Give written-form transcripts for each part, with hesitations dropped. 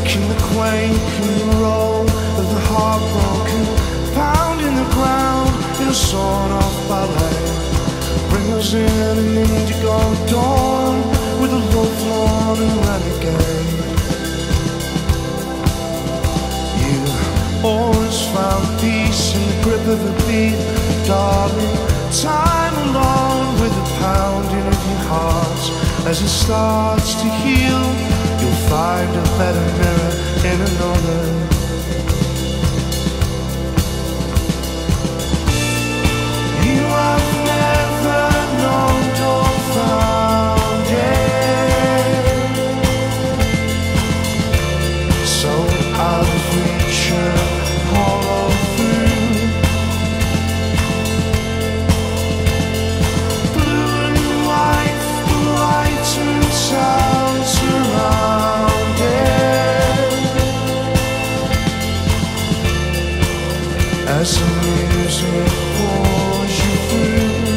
in the quake and the roll of the heartbroken, pounding the ground in a sawn-off ballet. Bring us in an indigo dawn with a lovelorn and renegade. You always found peace in the grip of a beat, darling. Time alone with the pounding of your heart. As it starts to heal, you'll find a better mirror in another. You have never known or found it, so out of reach and hollow through. Blue and white, the light and sound surround it, as the music pours you through,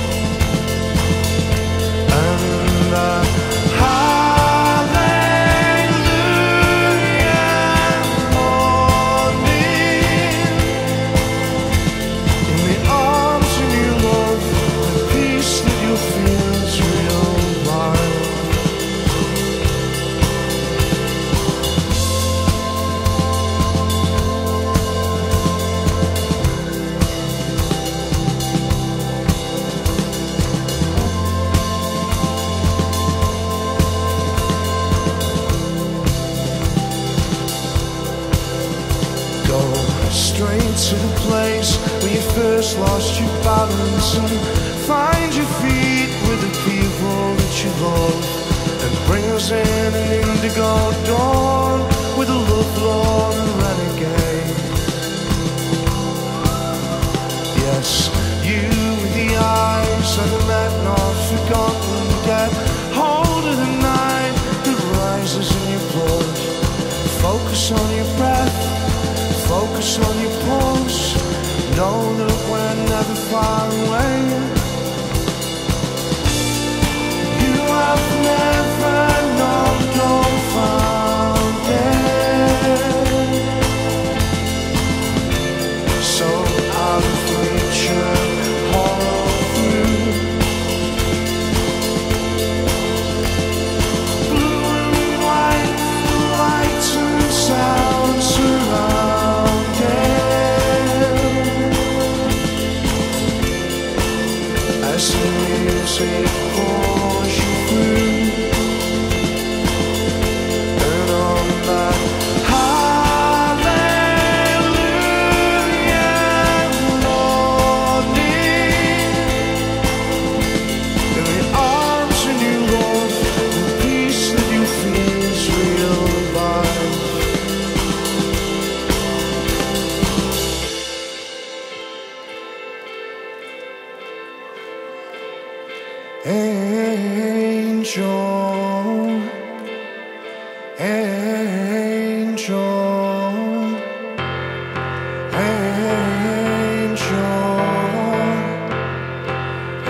and the hallelujah morning, in the arms of your love, the peace that you feel is real life. Straight to the place where you first lost your balance, and find your feet with the people that you love, and bring us in an indigo dawn with a lovelorn and renegade. Yes, you with the eyes of the met not forgotten, get hold of the night that rises in your blood. Focus on your breath, focus on your pulse, know that we're never far away. You have never known or found it, so out of reach and hollow through. Blue and white, the light and sound surround as the music pours you through, and on that hallelujah morning, in the arms of your Lord, the peace that you feel is real life. Angel, angel, angel,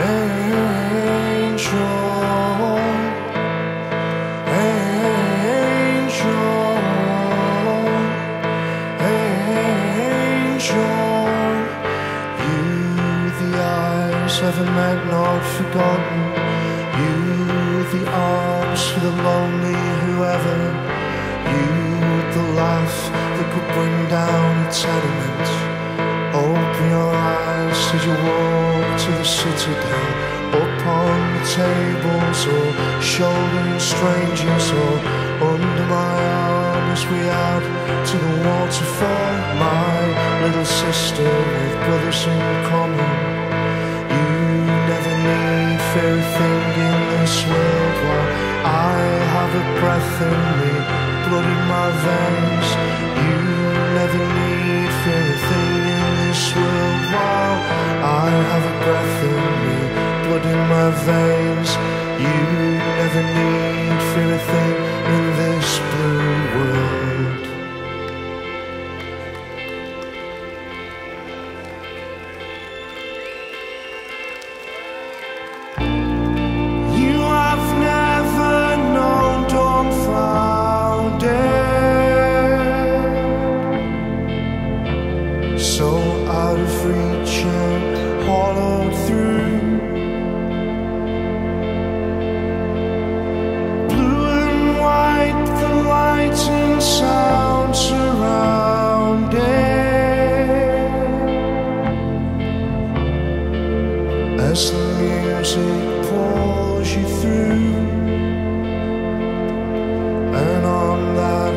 angel, you the eyes of a man not forgotten, you the arms for the lonely whoever, you the laugh that could bring down a tenement. Open your eyes as you walk to the citadel, upon the tables or shouldering strangers, or under my arm as we add to the waterfall. My little sister with brothers in common, you never need fear a thing in this world while I have a breath in me, blood in my veins. You never need fear a thing in this world while I have a breath in me, blood in my veins. You never need fear a thing in this blue world. You have never known, don't found it, as the music pulls you through. And on that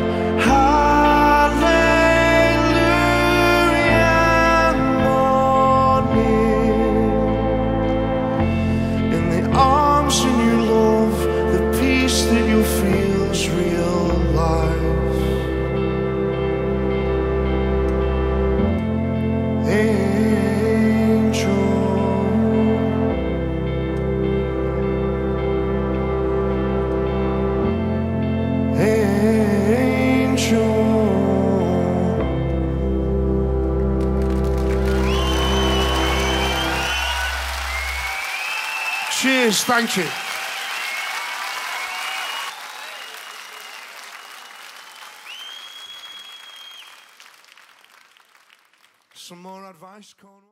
hallelujah morning, in the arms in your love, the peace that you'll feel is real life. Cheers, thank you. Some more advice, Cornwall?